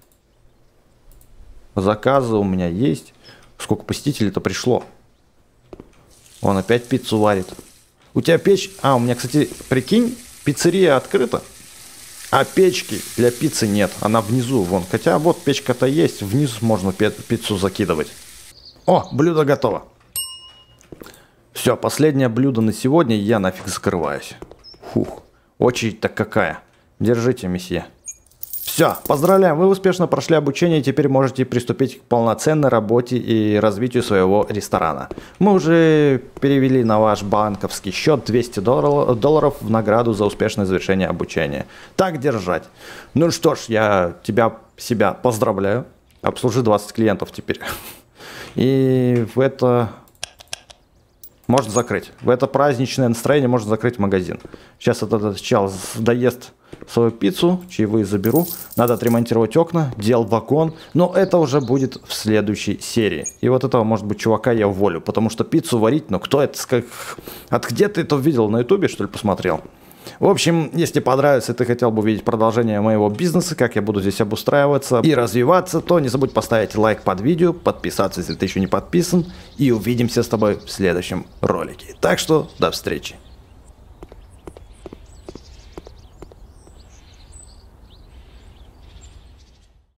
Заказы у меня есть. Сколько посетителей-то пришло? Он опять пиццу варит. У тебя печь... А, у меня, кстати, прикинь, пиццерия открыта. А печки для пиццы нет. Она внизу, вон. Хотя вот печка-то есть. Вниз можно пиццу закидывать. О, блюдо готово. Все, последнее блюдо на сегодня. Я нафиг закрываюсь. Фух. Очередь-то какая. Держите, месье. Все, поздравляем, вы успешно прошли обучение и теперь можете приступить к полноценной работе и развитию своего ресторана. Мы уже перевели на ваш банковский счет двести долларов в награду за успешное завершение обучения. Так держать. Ну что ж, я тебя, себя поздравляю. Обслужи двадцать клиентов теперь. И в это... Можно закрыть. В это праздничное настроение можно закрыть магазин. Сейчас этот чел доест свою пиццу, чаевые заберу. Надо отремонтировать окна, дел вагон. Но это уже будет в следующей серии. И вот этого, может быть, чувака я уволю. Потому что пиццу варить, ну кто это... Как... От где ты это видел? На ютубе, что ли, посмотрел? В общем, если понравится, и ты хотел бы увидеть продолжение моего бизнеса, как я буду здесь обустраиваться и развиваться, то не забудь поставить лайк под видео, подписаться, если ты еще не подписан, и увидимся с тобой в следующем ролике. Так что до встречи.